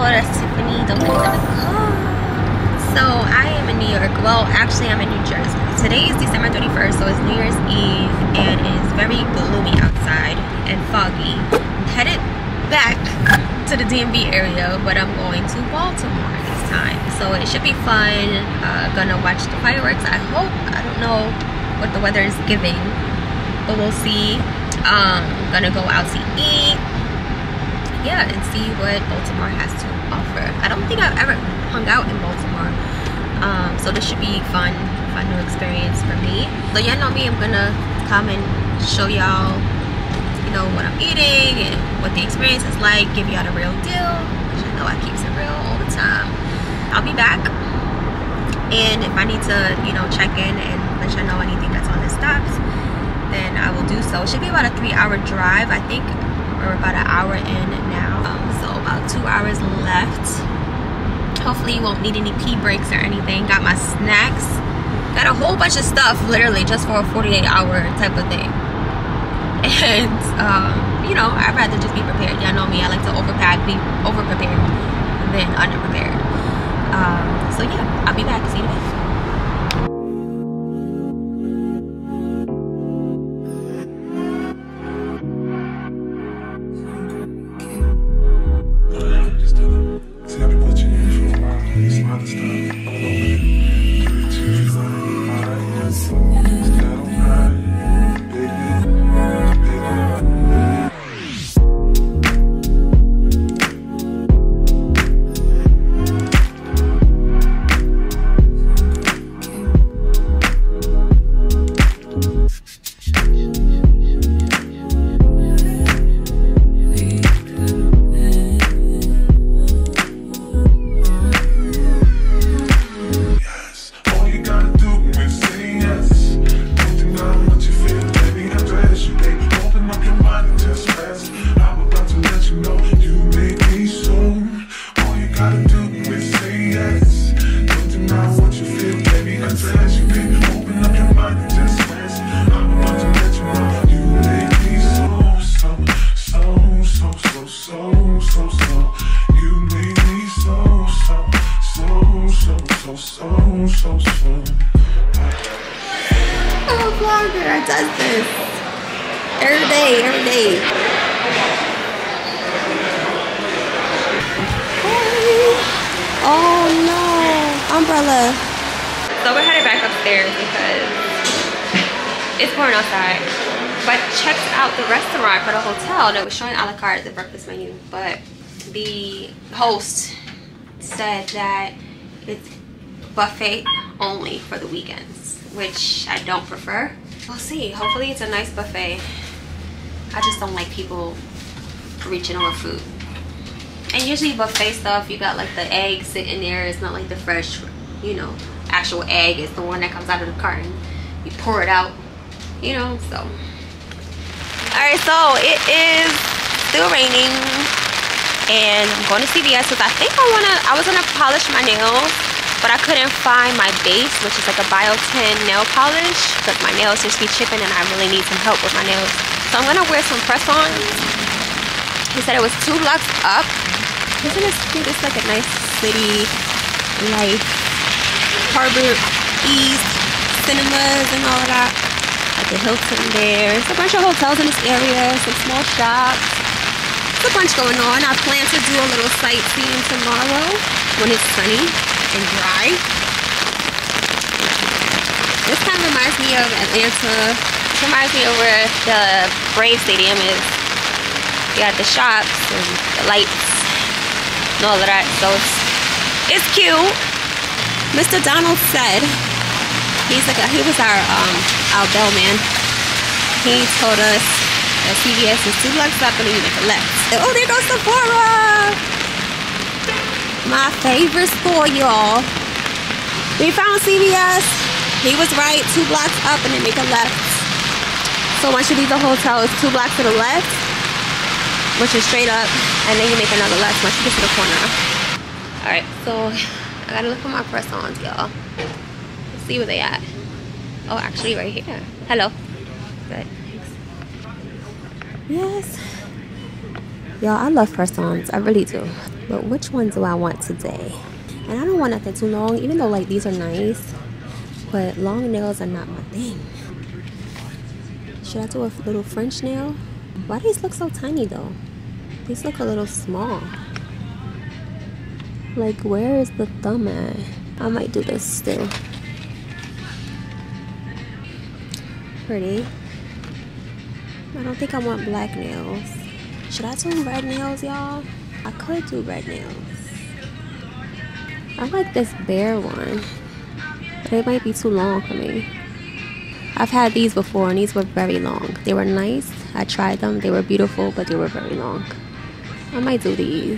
that's Tiffany-Nicole. So I am in New York. Well, actually I'm in New Jersey. Today is December 31st, so it's New Year's Eve, and it is very gloomy outside and foggy. I'm headed back to the DMV area, but I'm going to Baltimore this time. So it should be fun. Gonna watch the fireworks, I hope. I don't know what the weather is giving, but we'll see. Gonna go out to eat. Yeah, and see what Baltimore has to offer. I don't think I've ever hung out in Baltimore, so this should be fun new experience for me. So y'all know me, I'm gonna come and show y'all, you know, what I'm eating and what the experience is like, give y'all the real deal, because you know I keep it real all the time. I'll be back, and if I need to, you know, check in and let y'all know anything that's on the stops, then I will do so. It should be about a 3-hour drive, I think. We're about an hour in now, so about 2 hours left. Hopefully you won't need any pee breaks or anything. Got my snacks, got a whole bunch of stuff literally just for a 48-hour type of thing. And you know, I'd rather just be prepared. Y'all know me, I like to overpack, be over-prepared than under-prepared. So yeah, I'll be back. See you in a bit. So we're headed back upstairs because it's pouring outside. But checked out the restaurant for the hotel that was showing a la carte, the breakfast menu. But the host said that it's buffet only for the weekends, which I don't prefer. We'll see. Hopefully it's a nice buffet. I just don't like people reaching over food. And usually buffet stuff, you got like the egg sitting there. It's not like the fresh, you know, actual egg. It's the one that comes out of the carton. You pour it out, you know, so. Alright, so it is still raining. And I'm going to CVS because I think I was gonna polish my nails, but I couldn't find my base, which is like a Biotin nail polish, because my nails just be chipping and I really need some help with my nails. So I'm gonna wear some press-ons. He said it was 2 blocks up. Isn't this cute? It's like a nice city life. Harbor East cinemas and all of that. Like the Hilton there. There's a bunch of hotels in this area. Some small shops. There's a bunch going on. I plan to do a little sightseeing tomorrow when it's sunny and dry. This kind of reminds me of Atlanta. It reminds me of where the Brave Stadium is. You got the shops and the lights and all of that, so it's cute. Mr. Donald said, he was our bellman. He told us that CVS is 2 blocks up and then you make a left. Oh, there goes Sephora! My favorite store, y'all. We found CVS. He was right, 2 blocks up and then make a left. So once you leave the hotel, it's 2 blocks to the left, which is straight up, and then you make another left once you get to the corner. Alright, so I gotta look for my press-ons, y'all. Let's see where they at. Oh, actually right here. Hello. Good, thanks. Yes. Y'all, I love press-ons. I really do. But which one do I want today? And I don't want nothing too long, even though like these are nice. But long nails are not my thing. Should I do a little French nail? Why do these look so tiny though? These look a little small. Like, where is the thumb at? I might do this still. Pretty. I don't think I want black nails. Should I do red nails, y'all? I could do red nails. I like this bare one, but it might be too long for me. I've had these before and these were very long. They were nice. I tried them. They were beautiful, but they were very long. I might do these.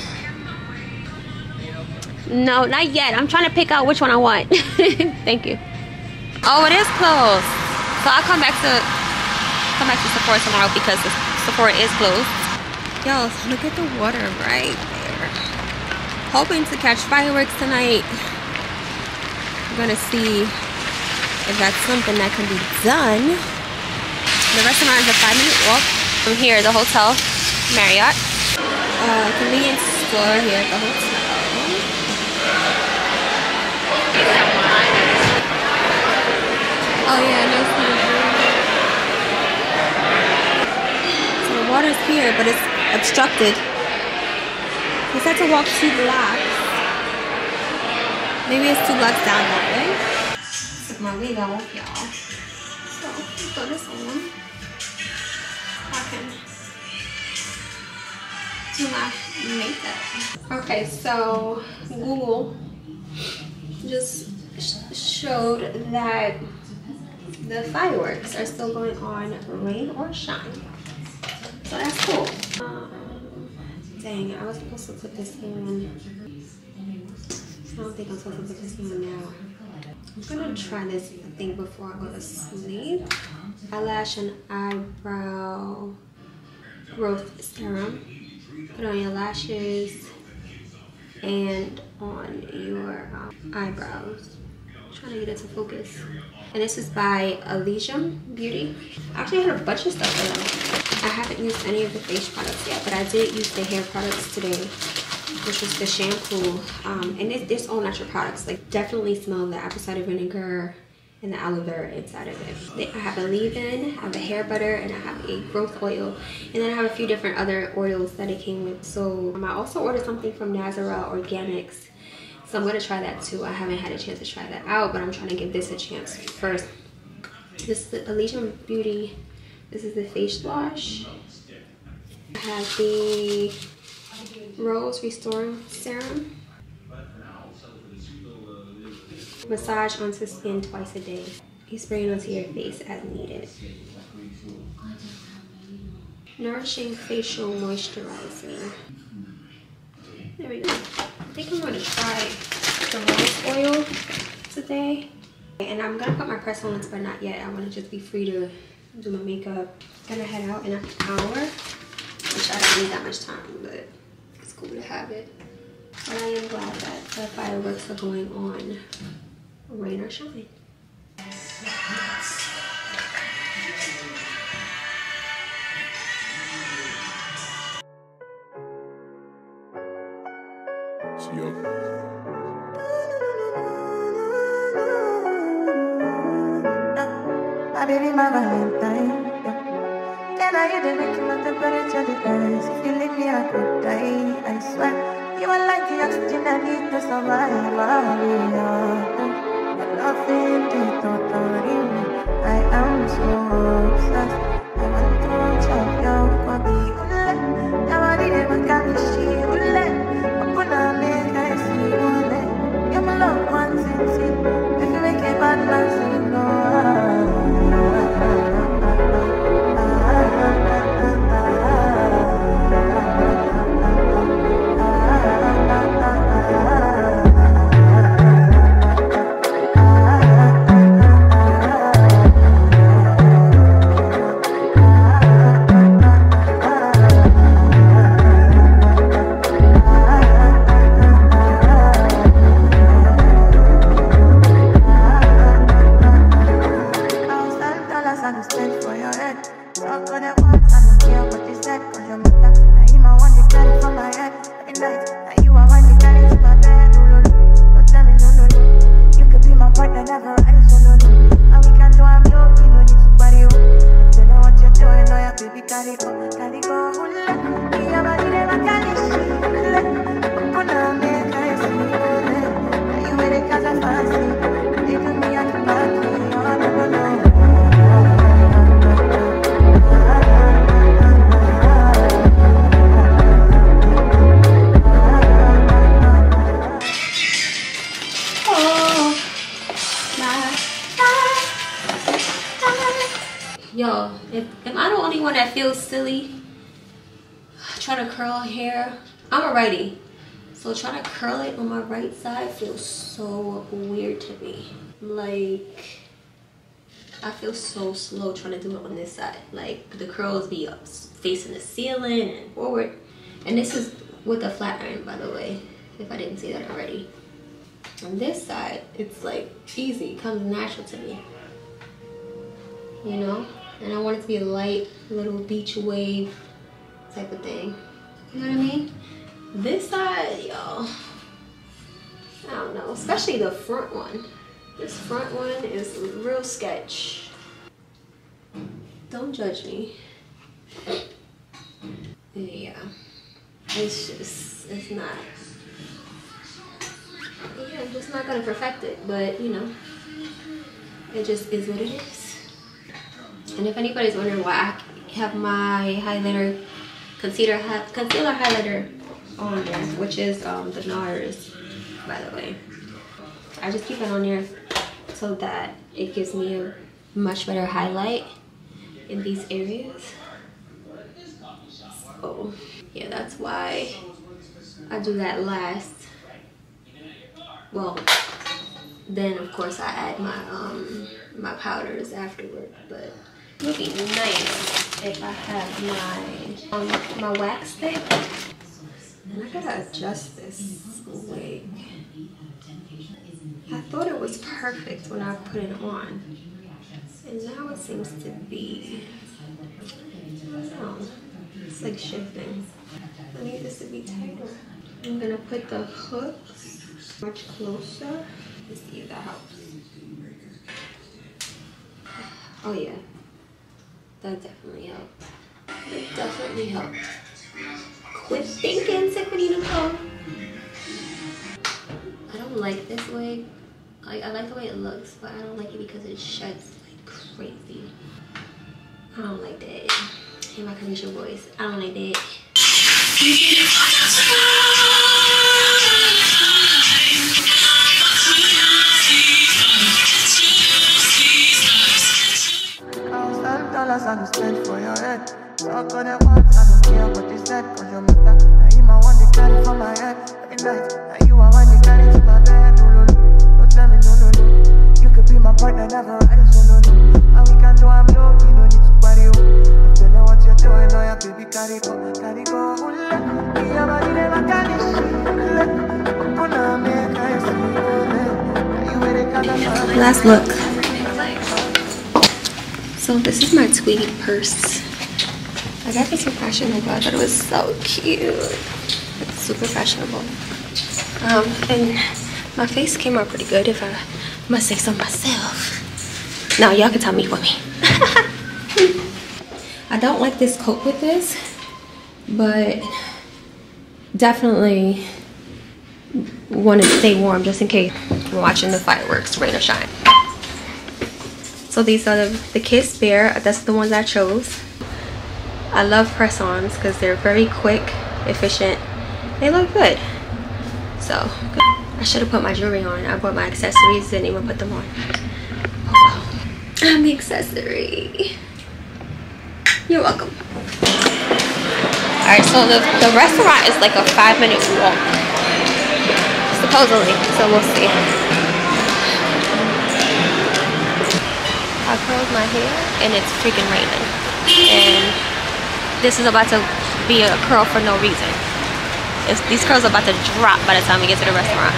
No, not yet. I'm trying to pick out which one I want. Thank you. Oh, it is closed. So I'll come back to Sephora tomorrow because the Sephora is closed. Yo, look at the water right there. Hoping to catch fireworks tonight. I'm gonna see if that's something that can be done. The restaurant is a 5-minute walk from here, the hotel, Marriott. Convenience store here at the hotel. Oh yeah, no food. So the water's here, but it's obstructed. We had to walk 2 blocks. Maybe it's 2 blocks down that way. Took my wig off, y'all. So throw this on. I can do my makeup. Okay, so Google just showed that the fireworks are still going on, rain or shine. So that's cool. Dang, I was supposed to put this on. I don't think I'm supposed to put this on now. I'm gonna try this thing before I go to sleep. Eyelash and eyebrow growth serum. Put on your lashes and on your eyebrows. I'm trying to get it to focus. And this is by Elysium Beauty. I actually had a bunch of stuff for them. I haven't used any of the face products yet, but I did use the hair products today, which was the shampoo. And it's all natural products. Like, definitely smell the apple cider vinegar and the aloe vera inside of it. I have a leave-in, I have a hair butter, and I have a growth oil. And then I have a few different other oils that it came with. So I also ordered something from Nazareth Organics. So I'm gonna try that too. I haven't had a chance to try that out, but I'm trying to give this a chance first. This is the Elysium Beauty. This is the face wash. I have the Rose Restoring Serum. Massage onto skin twice a day. You spray it onto your face as needed. Nourishing Facial Moisturizer. There we go. I think I'm gonna try the rose oil today. And I'm gonna put my press-ons, but not yet. I wanna just be free to do my makeup. Gonna head out in an hour, which I don't need that much time, but it's cool to have it. But I am glad that the fireworks are going on, rain or shine. My baby, my Valentine. Can I hear the making my temperature declines? If you leave me, I could die. I swear, you are like the oxygen I need to survive. Your loving the totally. I am so obsessed. I want to chop your body. Your body never got me. She will let. Open up, make I see you. You're my loved one, since if you make a bad man, so you know. am I the only one that feels silly trying to curl hair? I'm a righty, so trying to curl it on my right side feels so weird to me. Like, I feel so slow trying to do it on this side. Like, the curls be up facing the ceiling and forward. And this is with a flat iron, by the way, if I didn't say that already. On this side, it's like easy, it comes natural to me, you know? And I want it to be a light little beach wave type of thing, you know what I mean? This side, y'all, I don't know, especially the front one. This front one is real sketch. Don't judge me. Yeah, it's just, it's not. Yeah, I'm just not gonna perfect it, but you know, it just is what it is. And if anybody's wondering why I have my highlighter, concealer highlighter on there, which is the NARS, by the way. I just keep it on there so that it gives me a much better highlight in these areas. So yeah, that's why I do that last. Well, then of course I add my my powders afterward, but it would be nice if I have my wax stick. And I gotta adjust this wig. I thought it was perfect when I put it on, and now it seems to be, I don't know, it's like shifting. I need this to be tighter. I'm gonna put the hooks much closer. Let's see if that helps. Oh yeah, that definitely helped. It definitely helped. Quit thinking, Tiffany-Nicole. I don't like this wig. Like, I like the way it looks, but I don't like it because it sheds like crazy. I don't like that. Hey, my Kanisha voice. I don't like that. $1,000 spent for your head. Talk on it once, I don't care what you said, cause your mother, now you my one that carry for my head. Every night, now you are one that carry to my bed. No, no, no, don't tell me no, no, no. You could be my partner, never ride it solo, no. And we can do I'm low, you no need to party, oh. I feel like what you're doing, oh yeah, baby, carry go, carry go, oh, let me have a never carry shit, last look. So this is my tweed purse. I got this from Fashion Nova. I thought it was so cute. It's super fashionable. And my face came out pretty good, if I must say so myself. Now y'all can tell me for me. I don't like this coat with this, but definitely want to stay warm just in case we're watching the fireworks, rain or shine. So these are the Kiss Bear. That's the ones I chose. I love press-ons because they're very quick, efficient. They look good. So I should have put my jewelry on. I bought my accessories, didn't even put them on. Oh well. I'm the accessory. You're welcome. Alright, so the restaurant is like a 5-minute walk. Supposedly, so we'll see. I curled my hair and it's freaking raining. And this is about to be a curl for no reason. These curls are about to drop by the time we get to the restaurant.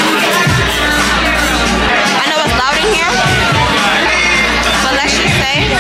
But let's just say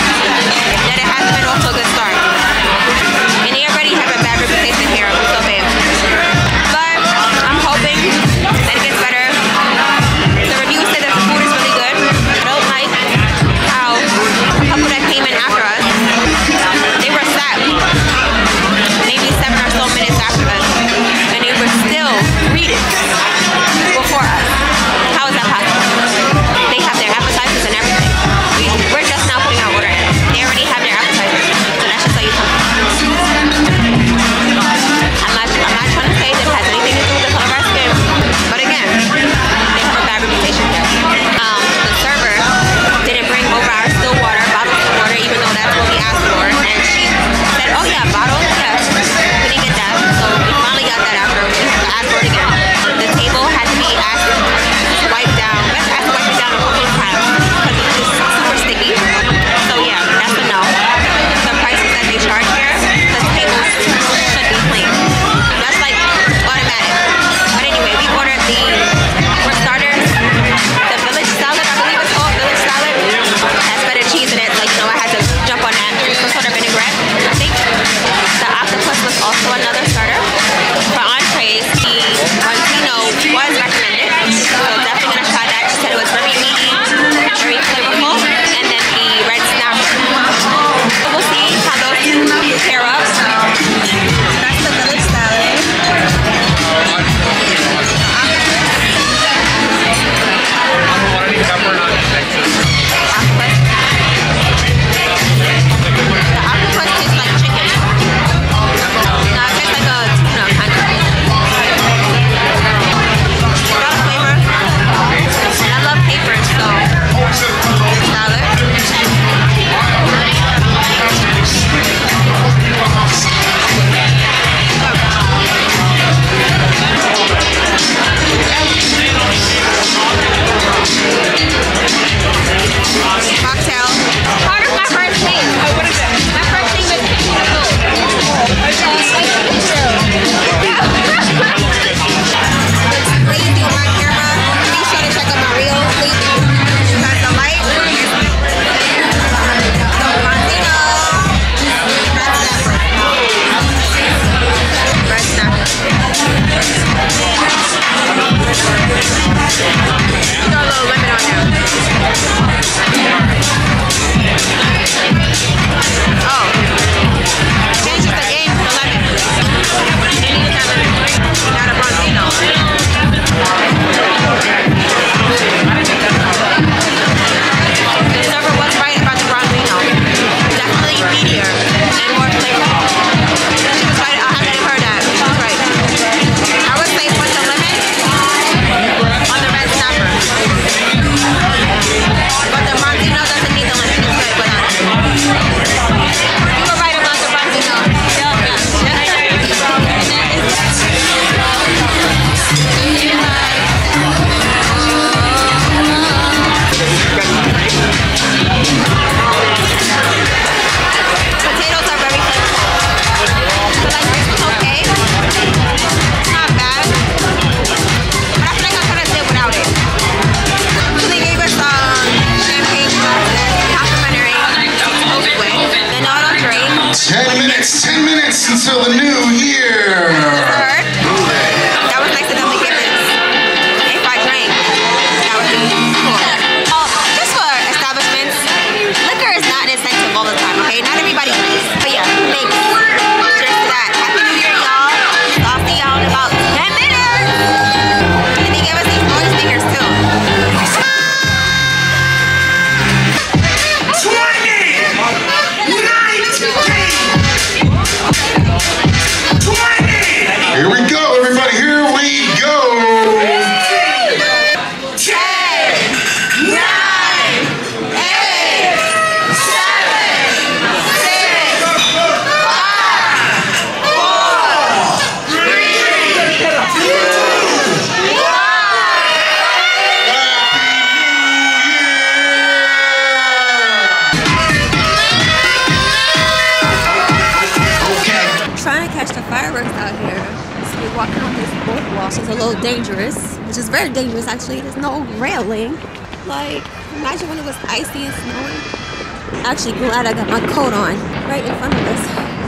walking on this boardwalk. It's a little dangerous, which is very dangerous actually. There's no railing. Like, imagine when it was icy and snowing. Actually glad I got my coat on right in front of us.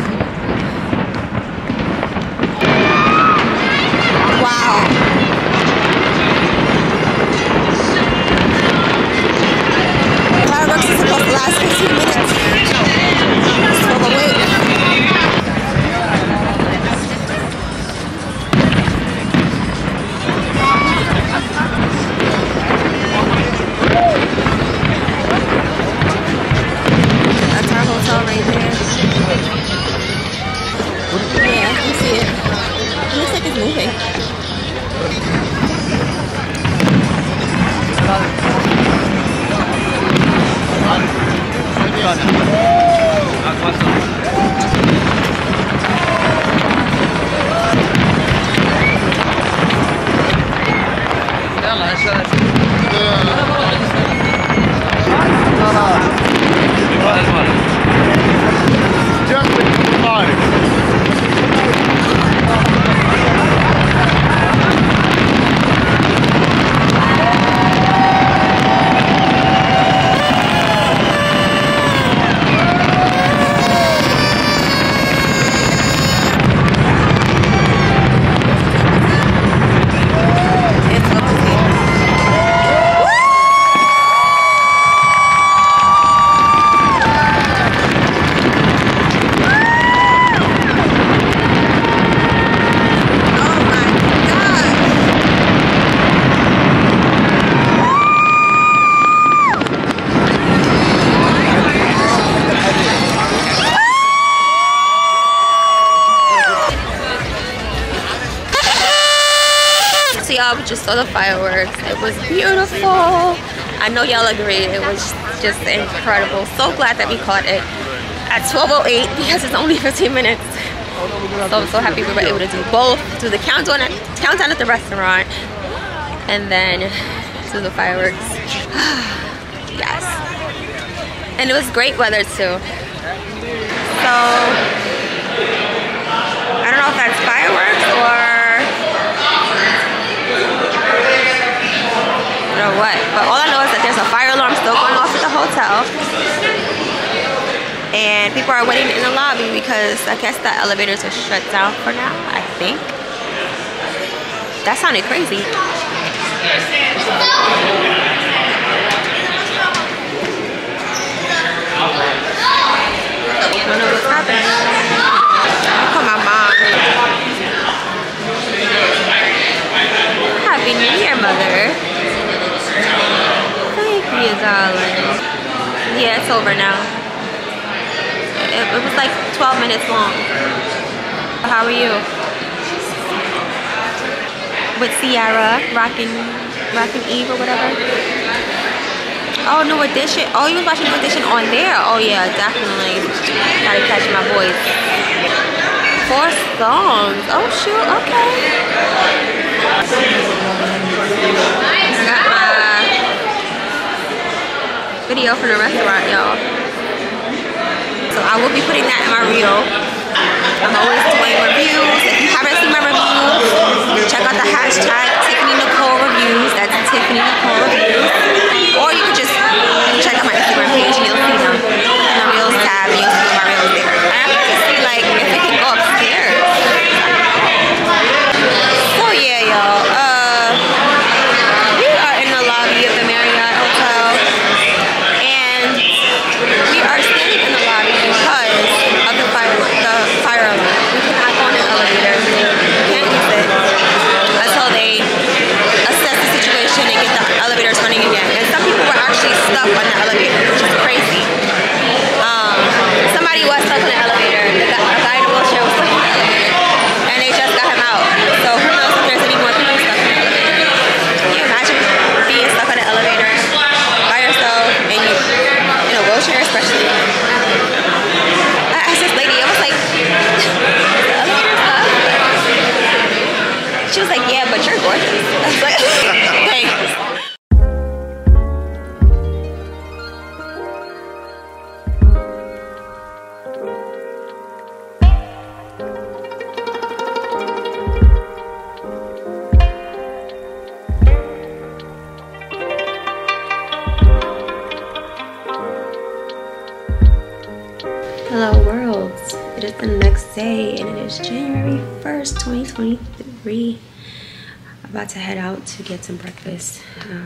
Wow. Fireworks is supposed to last 15 minutes. So the wait. That's our hotel right there. Yeah, you see it. It looks like it's moving. Y'all just saw the fireworks. It was beautiful. I know y'all agree. It was just incredible. So glad that we caught it at 12:08 because it's only 15 minutes. So I'm so happy we were able to do both. Do the countdown at the restaurant and then do the fireworks. Yes. And it was great weather too. So I don't know if that's fireworks or what, but all I know is that there's a fire alarm still going off at the hotel and people are waiting in the lobby because I guess the elevators are shut down for now. I think that sounded crazy. I don't know what's happening. I call my mom. Happy New Year, Mother. Thank you, darling. Yeah, it's over now. It was like 12 minutes long. How are you? With Sierra, rocking Eve or whatever. Oh, New Edition. Oh, you was watching New Edition on there? Oh yeah, definitely. Gotta catch my voice. 4 songs. Oh shoot, okay. Got my video from the restaurant, y'all. So I will be putting that in my reel. I'm always doing reviews. If you haven't seen my reviews, check out the hashtag Tiffany-Nicole reviews. That's Tiffany-Nicole reviews. Or you can just check out my Instagram page and you'll see them in the reels tab and you'll see my reels there. I have to see like if it can go upstairs. So yeah, y'all. We are in the lobby of the Marriott Hotel and we are standing in the lobby because of the fire alarm. We cannot go in the elevator. We can't use it until they assess the situation and get the elevators running again. And some people were actually stuck on the elevator, which is crazy. Somebody was stuck in the elevator. A guy in a wheelchair was stuck in the elevator. And they just got him out. So who knows if there's any more people stuck in the elevator. Can you imagine being stuck in the elevator by yourself and you in a wheelchair especially? I asked this lady, I was like, the elevator's up? She was like, yeah, but you're gorgeous. I was like, thanks. Hello world, it is the next day and it is January 1st, 2023. I'm about to head out to get some breakfast.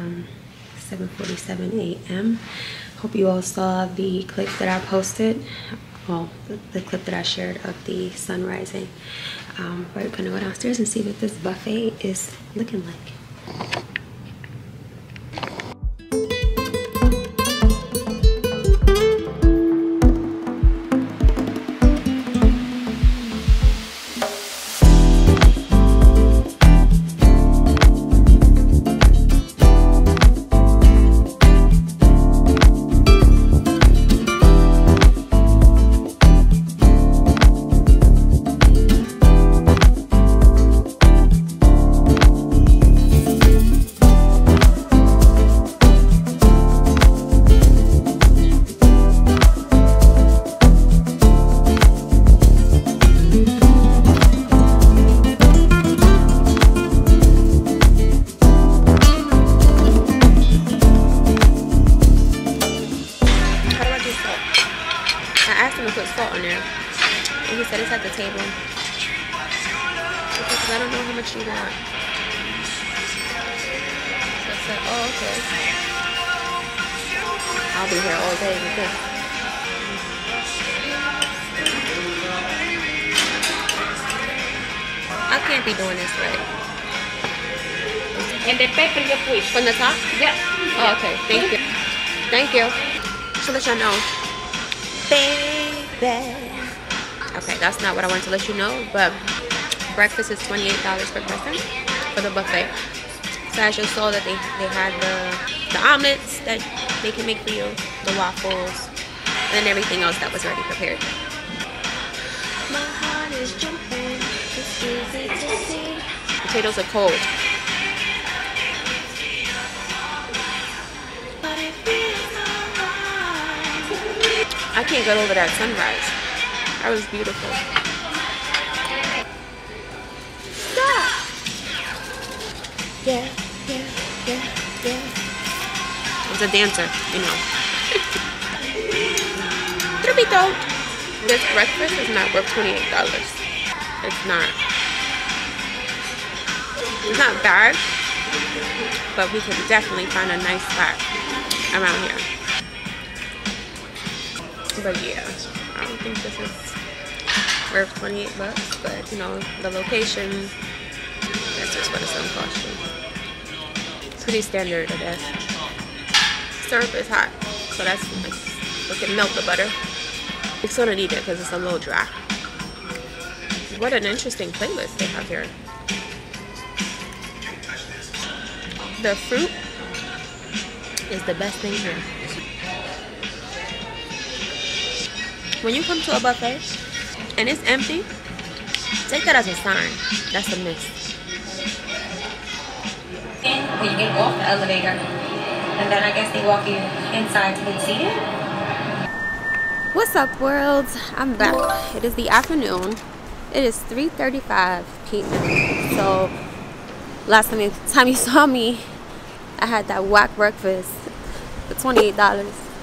7:47 a.m. Hope you all saw the clip that I posted. Well, the clip that I shared of the sun rising. We're gonna go downstairs and see what this buffet is looking like. I don't know how much you want. So I said, oh, okay. I'll be here all day with this. I can't be doing this right. And the pepper you push. From the top? Yeah. Oh, okay, thank you. Thank you. So let y'all know. Baby. Okay, that's not what I wanted to let you know, but breakfast is $28 per person for the buffet. So as you saw that they had the omelets that they can make for you, the waffles, and everything else that was already prepared. My heart is jumping, it's easy to see. Potatoes are cold. But it feels alright. I can't get over that sunrise. That was beautiful. Yeah, yeah, yeah, yeah. I was a dancer, you know. Trupito. This breakfast is not worth $28. It's not. It's not bad, but we can definitely find a nice spot around here. But yeah, I don't think this is worth $28, but you know, the location, that's just what it's gonna cost you. Pretty standard, I guess. Syrup is hot, so that's nice. We can melt the butter. It's gonna need it because it's a little dry. What an interesting playlist they have here. The fruit is the best thing here. When you come to a buffet and it's empty, take that as a sign. That's a miss. When you get off the elevator, and then I guess they walk you inside to get seated. What's up, world? I'm back. It is the afternoon. It is 3:35 p.m. So last time you saw me, I had that whack breakfast for $28.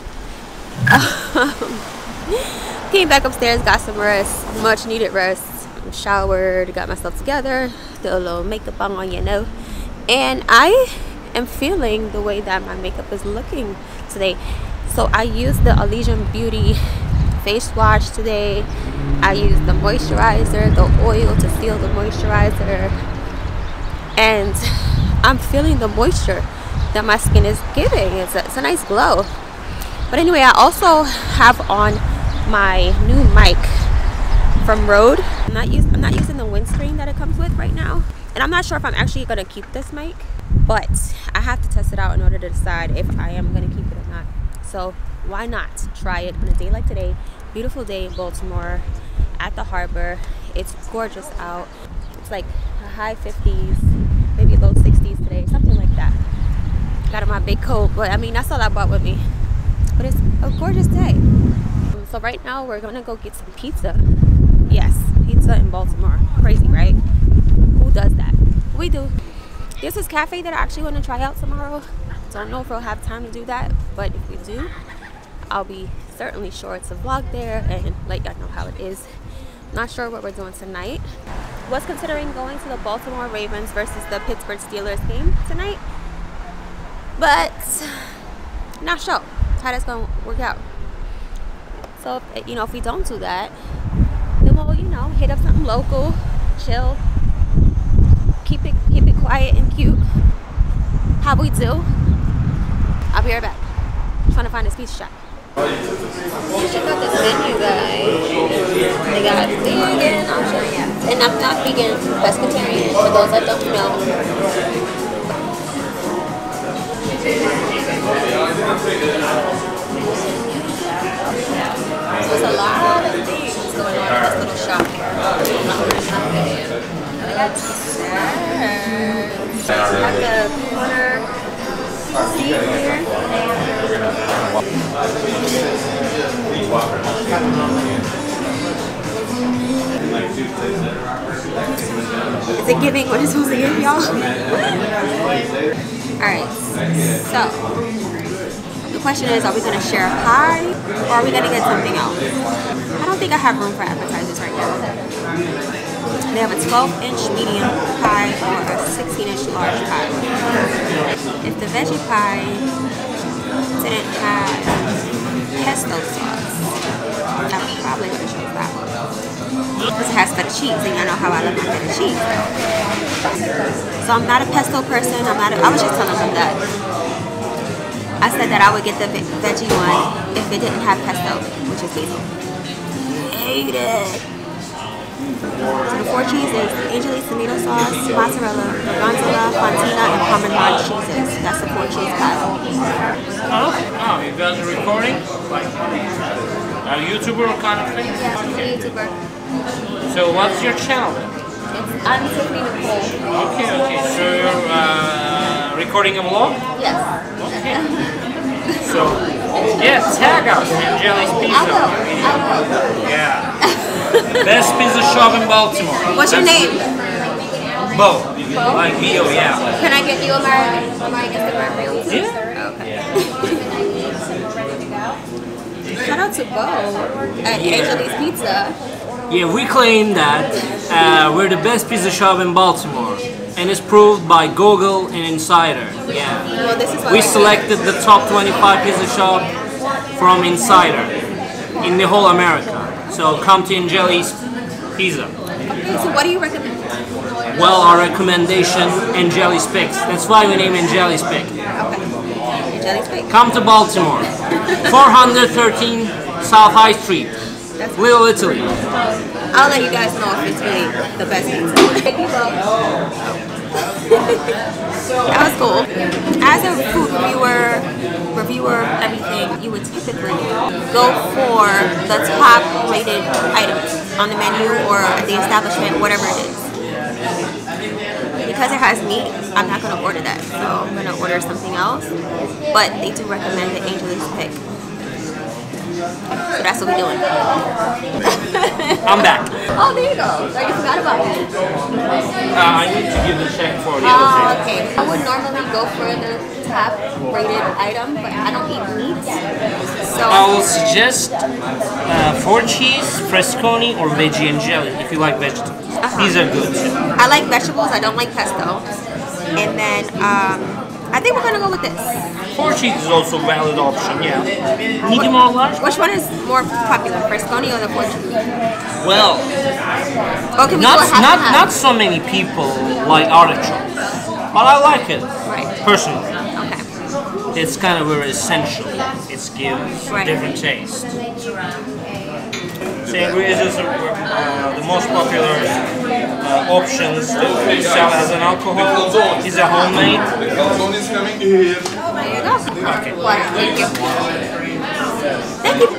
Came back upstairs, got some rest, much needed rest. Showered, got myself together, did a little makeup on, you know. And I am feeling the way that my makeup is looking today. So I used the Elysian Beauty face wash today. I used the moisturizer, the oil to seal the moisturizer. And I'm feeling the moisture that my skin is giving. It's a nice glow. But anyway, I also have on my new mic from Rode. I'm not using the windscreen that it comes with right now. And I'm not sure if I'm actually going to keep this mic, but I have to test it out in order to decide if I am going to keep it or not. So why not try it on a day like today? Beautiful day in Baltimore at the harbor. It's gorgeous out. It's like a high 50s, maybe low 60s today, something like that. Got on my big coat, but I mean, that's all I brought with me. But it's a gorgeous day. So right now we're going to go get some pizza. Yes, pizza in Baltimore. Crazy, right? Who does that? We do. There's this cafe that I actually want to try out tomorrow. Don't know if we'll have time to do that, but if we do, I'll be certainly sure to vlog there and let y'all know how it is. Not sure what we're doing tonight. Was considering going to the Baltimore Ravens versus the Pittsburgh Steelers game tonight, but not sure how that's gonna work out. So if, if we don't do that, then we'll hit up something local, chill, keep it quiet and cute. How we do? I'll be right back. I'm trying to find this pizza shop. You check out this menu, guys. They got vegan options, and I'm not vegan, pescatarian, for those that don't know. So there's a lot of things going on in this little shop here. They got desserts. Like a corner seat here. Is it giving what it's supposed to give, y'all? Alright, so the question is, are we going to share a pie or are we going to get something else? I don't think I have room for appetizers right now. They have a 12-inch medium pie or a 16-inch large pie. If the veggie pie didn't have pesto sauce, I probably would have chosen that one. Because it has feta cheese, and y'all know how I love my feta cheese. So I'm not a pesto person. I was just telling them that. I said that I would get the veggie one if it didn't have pesto, which is basil. Hate it. So the 4 cheeses: Angelis tomato sauce, mozzarella, gorgonzola, fontina, and Parmesan cheeses. That's the 4 cheese pie. Oh, you guys are recording? A YouTuber kind of thing? Yeah, I'm a YouTuber. So what's your channel then? I'm Tiffany-Nicole. Okay. So you're recording a vlog? Yes. Okay. So, tag us, Angeli's Pizza. I will. Yeah. Best pizza shop in Baltimore. What's your name? Bo. Like Bo, yeah. Can I get you a margarita? Yeah. Okay. Shout out to Bo at Angelis Pizza. Yeah, we claim that we're the best pizza shop in Baltimore, and it's proved by Google and Insider. Yeah. Well, this is We selected the top 25 pizza shop from Insider in the whole America. So come to Angeli's Pizza. Okay, so what do you recommend? Well, our recommendation, Angeli's Picks. That's why we name Angeli's Pick. Okay. Angelis Pizza. Come to Baltimore, 413 South High Street, Little Italy. I'll let you guys know if it's really the best pizza. Thank you, Bo. That was cool. As a food reviewer, everything, you would typically go for the top rated items on the menu or at the establishment, whatever it is. Because it has meat, I'm not going to order that. So I'm going to order something else. But they do recommend the Angelis Pick. So that's what we're doing. I'm back. Oh, there you go. So you forgot about me. I need to give the check for the other Oh, thing. okay. I would normally go for the top rated item, but I don't eat meat. So I'll suggest 4 cheese, fresconi, or veggie Angeli if you like vegetables. These are good too. I like vegetables. I don't like pesto. And then I think we're gonna go with this. 4 cheese is also a valid option, yeah. Medium or large? Which one is more popular, fresconi or the 4 cheese? Well, Or can we do a half and half? not so many people like artichokes, but I like it Right. personally. Okay. It's kind of very essential. It gives Right. different taste. Sangria is the most popular options that we sell as an alcohol. Is a homemade. There you go. Okay. Water. Thank you. Thank you.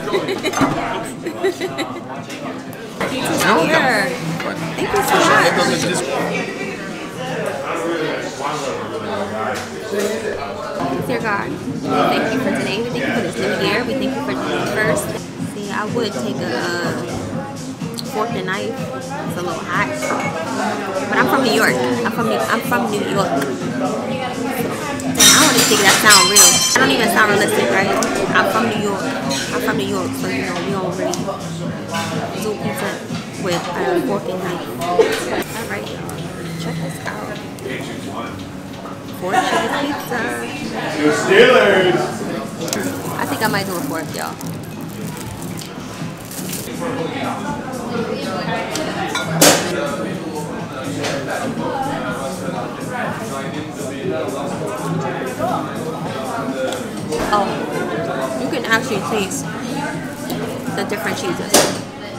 Here. Thank you so much. Dear God, thank you for today. We thank you for this new year. We thank you for the first. See, I would take a fork and knife. It's a little hot. But I'm from New York. I'm from New York. Dang, I want to think that sound real. I don't even sound realistic, right? I'm from New York. I'm from New York, so you know we don't really do pizza with a fork and knife. Alright, y'all. Check this out. 4 cheese pizza. Your Steelers! I think I might do a fork, y'all. Oh, you can actually taste the different cheeses.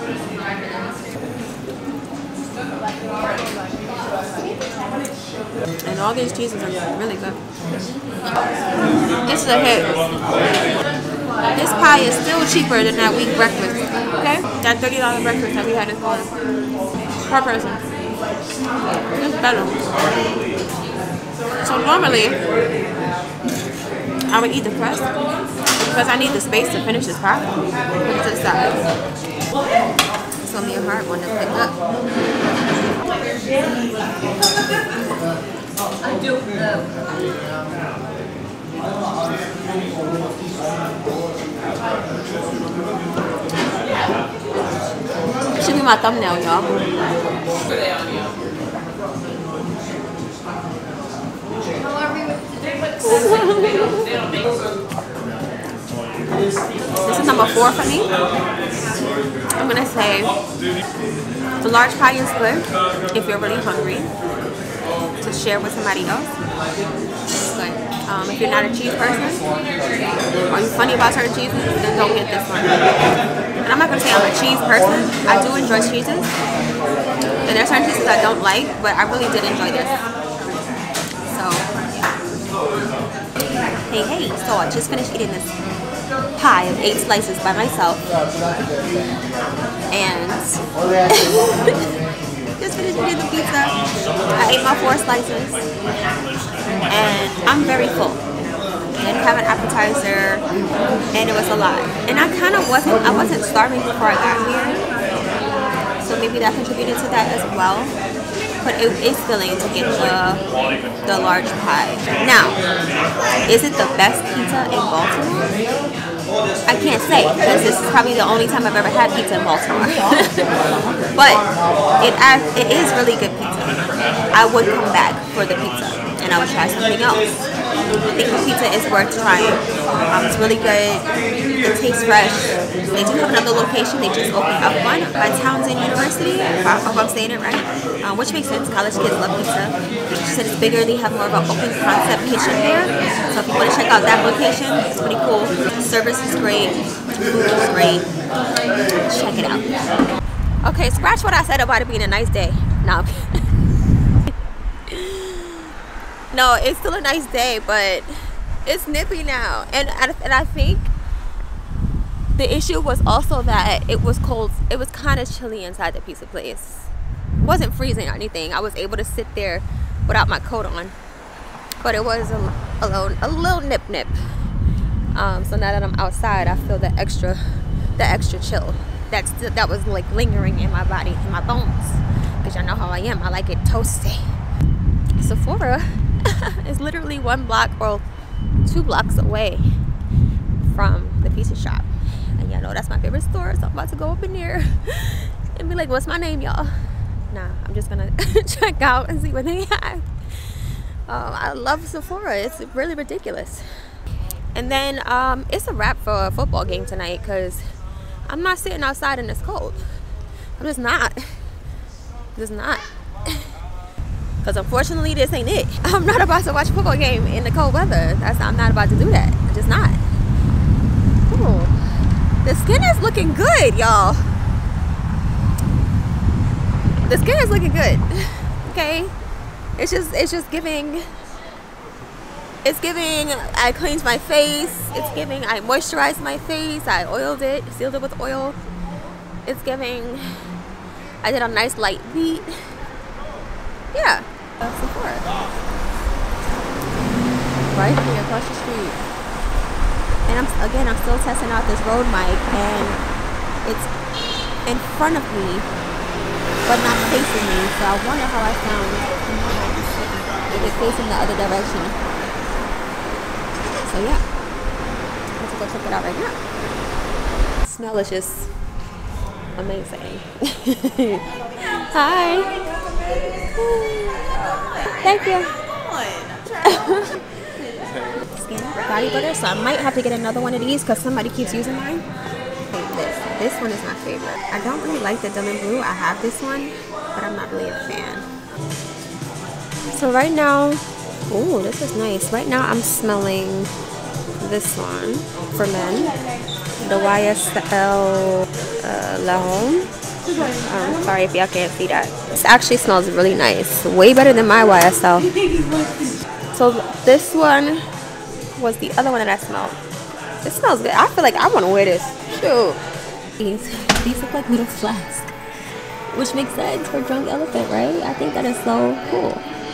And all these cheeses are really good. This is a hit. This pie is still cheaper than that week breakfast. Okay? That $30 breakfast that we had this morning. Per person. It's better. So normally, I would eat the crust because I need the space to finish this pie. Put it to the side. It's gonna be a hard one to pick up. It should be my thumbnail, y'all. This is number 4 for me. I'm gonna say the large pie is good if you're really hungry to share with somebody else. It's good. If you're not a cheese person or you're funny about certain cheeses, then don't get this one. And I'm not gonna say I'm a cheese person. I do enjoy cheeses, and there are certain cheeses I don't like, but I really did enjoy this. So hey, so I just finished eating this pie of 8 slices by myself, and just finished eating the pizza. I ate my 4 slices, and I'm very full. I didn't have an appetizer, and it was a lot. And I wasn't starving before I got here, so maybe that contributed to that as well. But it is filling to get the large pie. Now, is it the best pizza in Baltimore? I can't say, because this is probably the only time I've ever had pizza in Baltimore. But it is really good pizza. I would come back for the pizza, and I would try something else. I think the pizza is worth trying. It's really good. It tastes fresh. They do have another location. They just opened up one by Townsend University, if I'm saying it right, which makes sense. College kids love pizza. She said it's bigger. They have more of an open concept kitchen there. So if you want to check out that location, it's pretty cool. Service is great. Food is great. Check it out. Okay, scratch what I said about it being a nice day. No. No, it's still a nice day, but it's nippy now. And I think the issue was also that it was cold. It was kind of chilly inside the pizza place. It wasn't freezing or anything. I was able to sit there without my coat on. But it was a little nip. So now that I'm outside, I feel the extra chill. That was like lingering in my body, in my bones. Because y'all know how I am. I like it toasty. Sephora is literally 1 block or 2 blocks away from the pizza shop, and y'all know that's my favorite store, so I'm about to go up in there and be like, what's my name, y'all? Nah, I'm just gonna check out and see what they have. I love Sephora. It's really ridiculous. And then it's a wrap for a football game tonight, because I'm not sitting outside in this cold. I'm just not. Because unfortunately, this ain't it. I'm not about to watch a football game in the cold weather. I'm not about to do that. I'm just not. Ooh. The skin is looking good, y'all. The skin is looking good. Okay? It's just giving. It's giving, I cleaned my face. It's giving, I moisturized my face. I oiled it, sealed it with oil. It's giving, I did a nice light beat. Yeah. Sephora. Right here across the street. And I'm still testing out this Rode mic, and it's in front of me but not facing me, so I wonder how I sound if it's facing the other direction. So yeah, let's go check it out right now. The smell is just amazing. Hi. Thank you. Body butter, so I might have to get another one of these because somebody keeps using mine. This one is my favorite. I don't really like the Diamond Blue. I have this one, but I'm not really a fan. So right now, oh, this is nice. Right now I'm smelling this one for men, the YSL La Home. Sorry if y'all can't see that. This actually smells really nice, way better than my YSL. So this one was the other one that I smelled. It smells good. I feel like I want to wear this. Shoot. These look like little flasks, which makes sense for Drunk Elephant, right? I think that is so cool.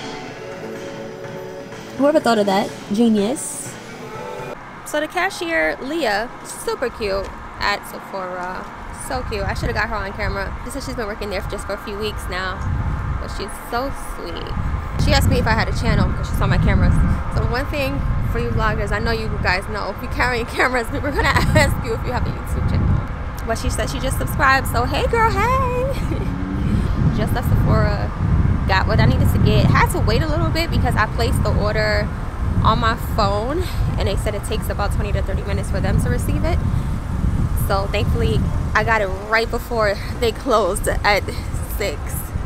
Whoever thought of that, genius. So the cashier, Leah, super cute at Sephora. So cute. I should have got her on camera. She said she's been working there just for a few weeks now, but she's so sweet. She asked me if I had a channel because she saw my cameras. So one thing for you vloggers, I know you guys know, if you're carrying cameras, we were gonna ask you if you have a YouTube channel. But she said she just subscribed, so hey girl, hey. Just left Sephora, got what I needed to get. Had to wait a little bit because I placed the order on my phone and they said it takes about 20 to 30 minutes for them to receive it. So thankfully I got it right before they closed at 6.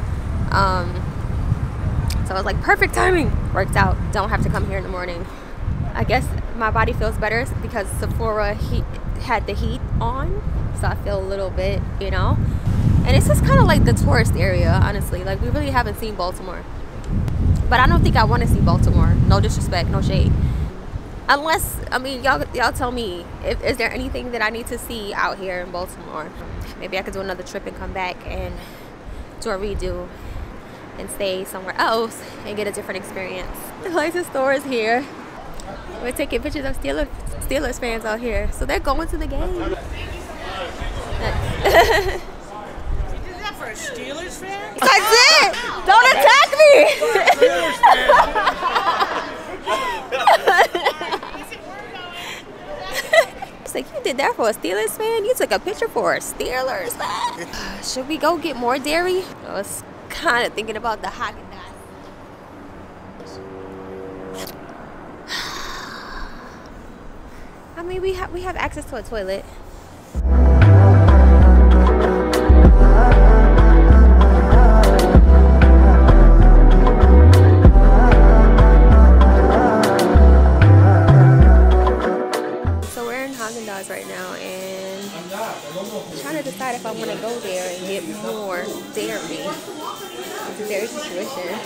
So it was like perfect timing. Worked out. Don't have to come here in the morning. I guess my body feels better because Sephora had the heat on, so I feel a little bit, you know. And it's just kind of like the tourist area, honestly. Like, we really haven't seen Baltimore, but I don't think I want to see Baltimore. No disrespect, no shade. Unless, I mean, y'all tell me, is there anything that I need to see out here in Baltimore? Maybe I could do another trip and come back and do a redo and stay somewhere else and get a different experience. The license store is here. We're taking pictures of Steelers fans out here. So they're going to the game. You did that for a Steelers fan? I did! Don't attack me! It's like, you did that for a Steelers fan? You took a picture for a Steelers fan? Should we go get more dairy? I was kind of thinking about the Haagen. I mean, we have access to a toilet. So we're in Haagen right now, and I'm trying to decide if I want to go there and get more dairy. It's a dairy situation.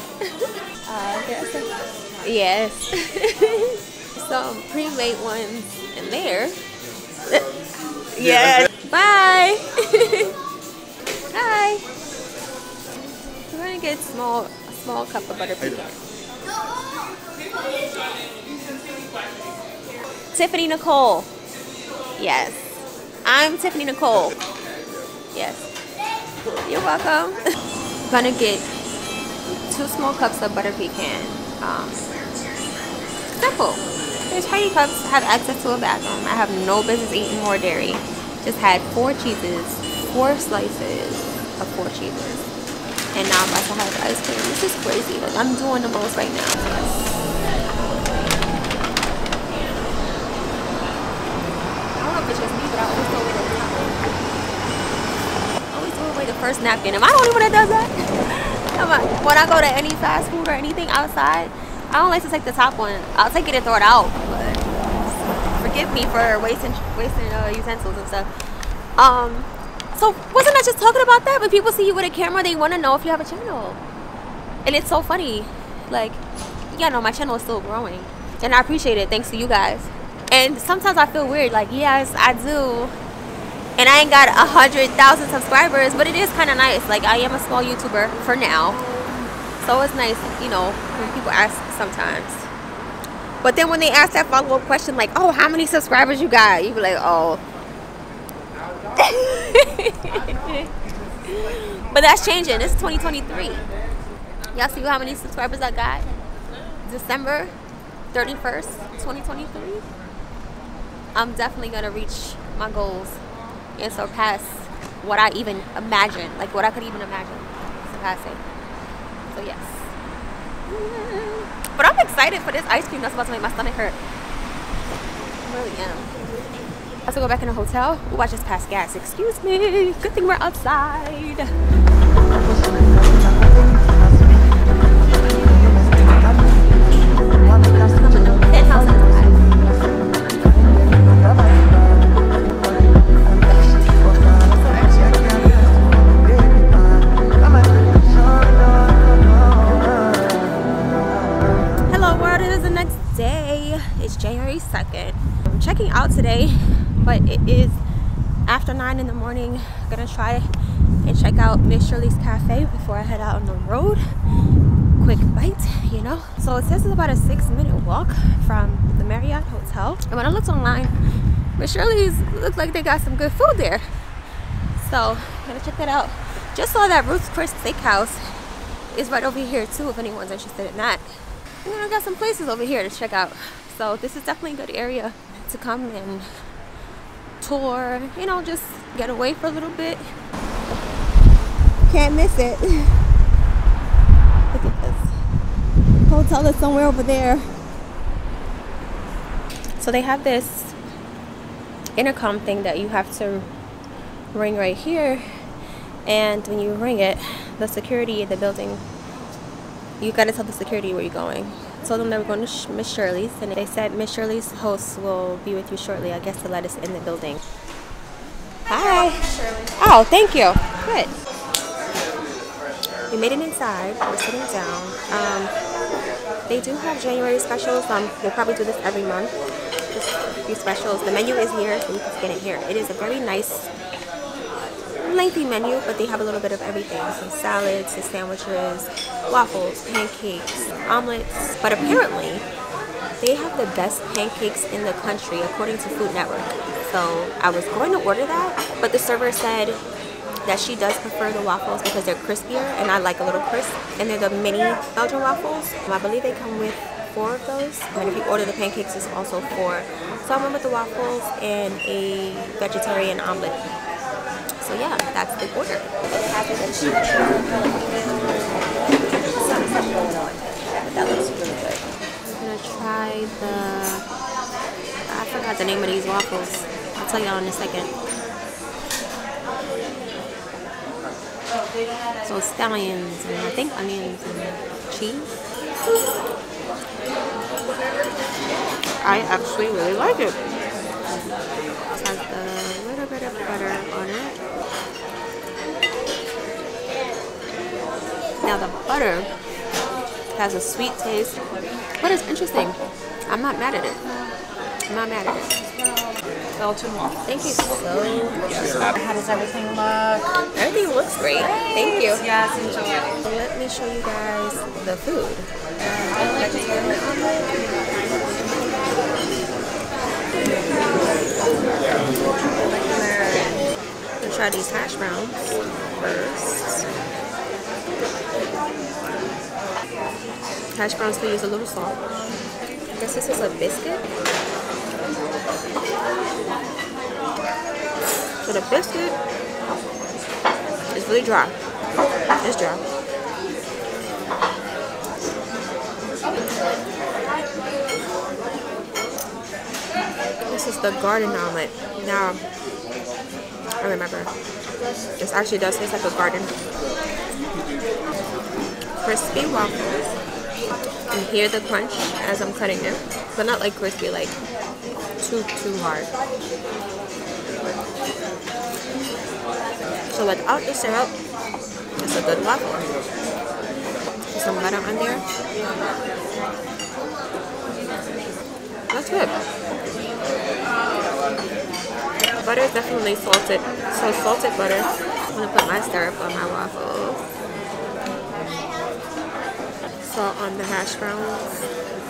Yes. Some pre-made ones in there. Yeah. Bye. Hi. We're gonna get a small cup of butter pecan. Tiffany-Nicole. Yes. I'm Tiffany-Nicole. Yes. You're welcome. I'm gonna get 2 small cups of butter pecan. Simple. There's tiny cups, have access to a bathroom. I have no business eating more dairy. Just had 4 cheeses, 4 slices of 4 cheeses. And now I'm about to have ice cream. This is crazy. Like, I'm doing the most right now. I don't know if it's just me, but I always throw away the top one. I always throw away the first napkin. Am I the only one that does that? When I go to any fast food or anything outside, I don't like to take the top one. I'll take it and throw it out. But forgive me for wasting utensils and stuff. So wasn't I just talking about that? When people see you with a camera, they want to know if you have a channel. And it's so funny. Like, yeah, no, my channel is still growing. And I appreciate it, thanks to you guys. And sometimes I feel weird, like, yes, I do. And I ain't got 100,000 subscribers, but it is kind of nice. Like, I am a small YouTuber for now. So it's nice, you know, when people ask sometimes. But then when they ask that follow-up question, like, oh, how many subscribers you got? You be like, oh. But that's changing. It's 2023. Y'all see how many subscribers I got? December 31st, 2023, I'm definitely gonna reach my goals and surpass what I even imagined, like what I could even imagine surpassing. So yes. But I'm excited for this ice cream that's about to make my stomach hurt. I really am. I have to go back in the hotel. Ooh, I just passed gas. Excuse me. Good thing we're outside. January 2nd. I'm checking out today, but it is after 9 in the morning. I'm gonna try and check out Miss Shirley's cafe before I head out on the road. Quick bite, you know. So it says it's about a 6-minute walk from the Marriott Hotel. And when I looked online, Miss Shirley's looked like they got some good food there. So I'm gonna check that out. Just saw that Ruth's Chris Steakhouse is right over here too, if anyone's interested in that. And then I got some places over here to check out. So this is definitely a good area to come and tour, you know, just get away for a little bit. Can't miss it. Look at this. Hotel is somewhere over there. So they have this intercom thing that you have to ring right here. And when you ring it, the security in the building, you gotta tell the security where you're going. Told them they were going to Miss Shirley's, and they said Miss Shirley's host will be with you shortly, I guess, to let us in the building. Hi. Oh, thank you. Good. We made it inside. We're sitting down. They do have January specials. We'll probably do this every month. Just a few specials. The menu is here, so you can get it here. It is a very nice, lengthy menu, but they have a little bit of everything. Some salads, some sandwiches, waffles, pancakes, omelets. But apparently they have the best pancakes in the country according to Food Network. So I was going to order that, but the server said that she does prefer the waffles because they're crispier and I like a little crisp. And they're the mini Belgian waffles. I believe they come with 4 of those. And if you order the pancakes, it's also 4. So I went with the waffles and a vegetarian omelet. So yeah, that's the order. That looks really good. I'm gonna try the, I forgot the name of these waffles. I'll tell y'all in a second. So scallions and I think onions and cheese. I actually really like it. It has a little bit of butter on it. Now the butter has a sweet taste, but it's interesting. I'm not mad at it. I'm not mad at it. Belgian waffles. Thank you so much. How does everything look? Everything looks great. Thank you. Yes, enjoy. So let me show you guys the food. Vegetarian omelet. I'm gonna try these hash browns first. Hash browns still use a little salt. I guess this is a biscuit. So the biscuit is really dry. It's dry. This is the garden omelet. Now, I remember. This actually does taste like a garden. Crispy waffles. You hear the crunch as I'm cutting it, but not like crispy, like too hard. So without the syrup, it's a good waffle. Put some butter on there. That's good. Butter is definitely salted. So salted butter. I'm gonna put my syrup on my waffles. Salt on the hash browns.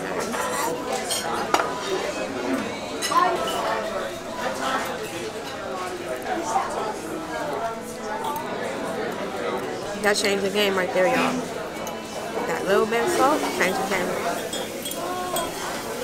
That changed the game right there, y'all. That little bit of salt changed the game.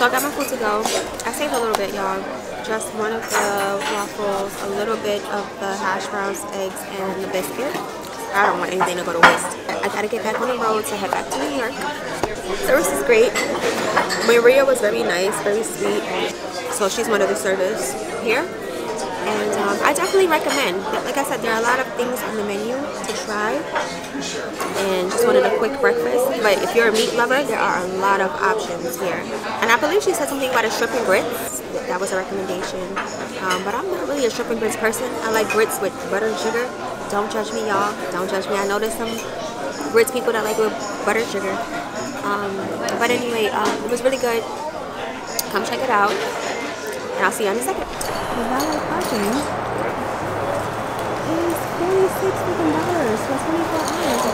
So I got my food to go. I saved a little bit, y'all. Just one of the waffles, a little bit of the hash browns, eggs, and the biscuit. I don't want anything to go to waste. I gotta get back on the road to head back to New York. Service is great. Maria was very nice, very sweet. So she's one of the servers here. And I definitely recommend. Like I said, there are a lot of things on the menu to try. And just wanted a quick breakfast. But if you're a meat lover, there are a lot of options here. And I believe she said something about a shrimp and grits. That was a recommendation. But I'm not really a shrimp and grits person. I like grits with butter and sugar. Don't judge me, y'all. Don't judge me. I know there's some grits people that like with butter and sugar. But anyway, it was really good. Come check it out. And I'll see you in a second. The valet parking is $46 for 24 hours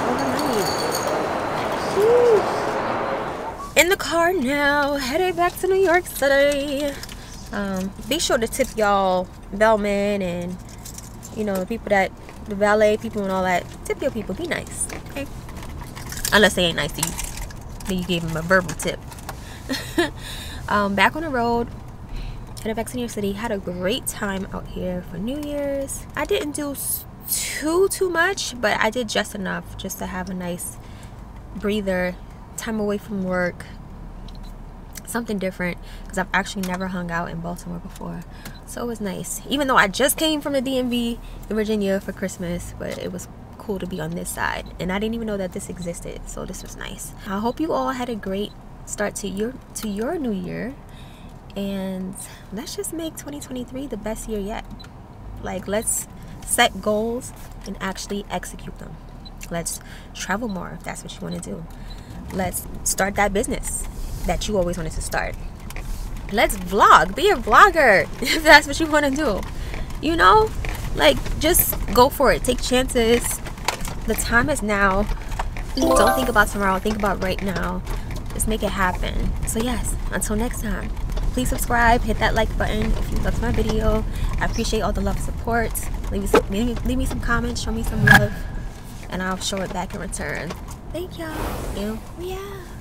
overnight. Sheesh. In the car now, headed back to New York City. Be sure to tip y'all bellmen and, you know, people that, the valet people and all that. Tip your people. Be nice, okay? Unless they ain't nice to you. Then you gave them a verbal tip. Back on the road. Headed back to New York City. Had a great time out here for New Year's. I didn't do too much, but I did just enough just to have a nice breather, time away from work, something different, because I've actually never hung out in Baltimore before. So it was nice, even though I just came from the DMV in Virginia for Christmas, but it was cool to be on this side, and I didn't even know that this existed, so this was nice. I hope you all had a great start to your new year. And let's just make 2023 the best year yet. Like, let's set goals and actually execute them. Let's travel more if that's what you want to do. Let's start that business that you always wanted to start. Let's vlog. Be a vlogger if that's what you want to do. You know, like, just go for it. Take chances. The time is now. Don't think about tomorrow. Think about right now. Just make it happen. So yes, until next time. Please subscribe, hit that like button if you loved my video. I appreciate all the love and support. Leave me some comments, show me some love, and I'll show it back in return. Thank y'all. Yeah.